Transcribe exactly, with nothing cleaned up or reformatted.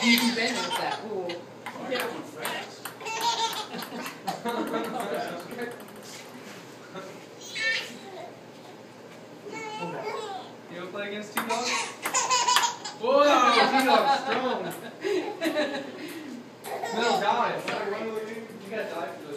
You can bend with that. Ooh. Yeah. You ever play against two dogs? Whoa, two dogs strong. They'll die. You gotta die for this.